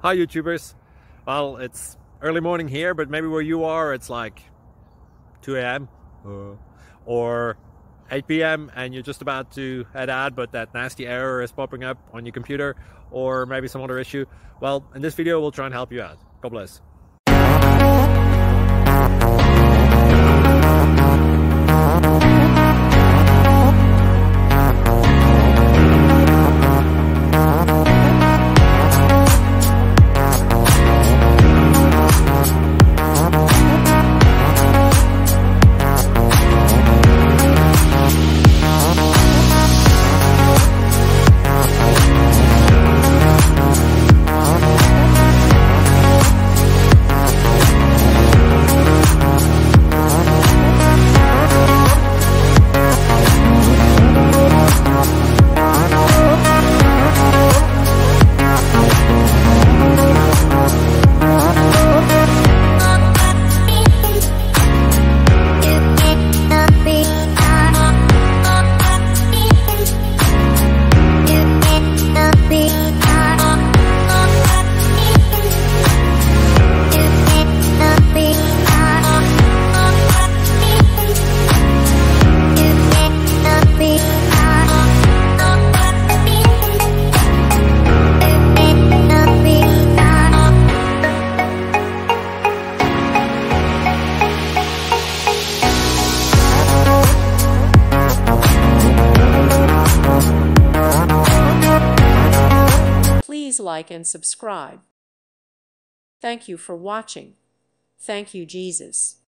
Hi YouTubers. Well, it's early morning here, but maybe where you are it's like 2 a.m. or 8 p.m. and you're just about to head out, but that nasty error is popping up on your computer, or maybe some other issue. Well, in this video we'll try and help you out. God bless. Please like and subscribe. Thank you for watching. Thank you, Jesus.